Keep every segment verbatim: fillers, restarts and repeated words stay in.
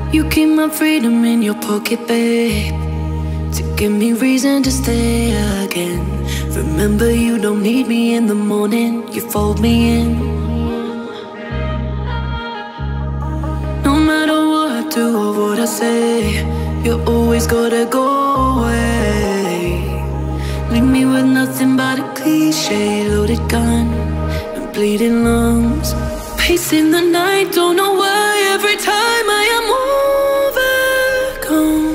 You keep my freedom in your pocket, babe, to give me reason to stay again. Remember, you don't need me in the morning, you fold me in. No matter what I do or what I say, you always gotta go away. Leave me with nothing but a cliche, loaded gun and bleeding lungs. Pacing the night, don't know why every time I am overcome.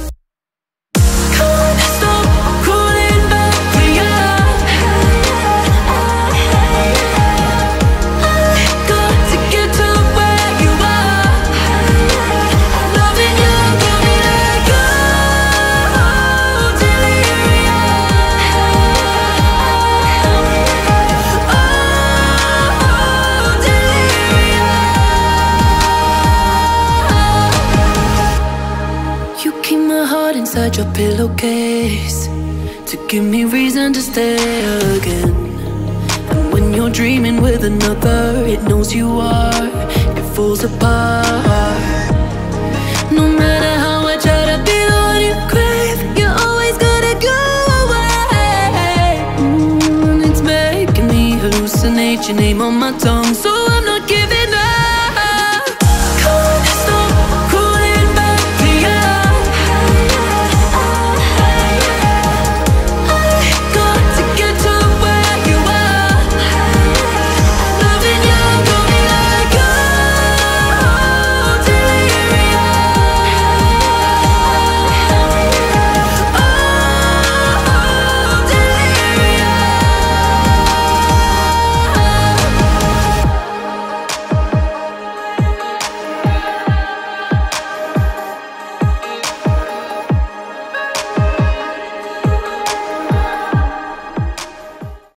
Can't stop crawling back for you. I got to get to where you are. Loving you got me like oh, delirious. Oh, delirious. You keep my heart inside your pillowcase to give me reason to stay again. And when you're dreaming with another, it knows you are, it falls apart. No matter how I try to be the one you crave, you always gotta go away. Mm, it's making me hallucinate your name on my tongue. So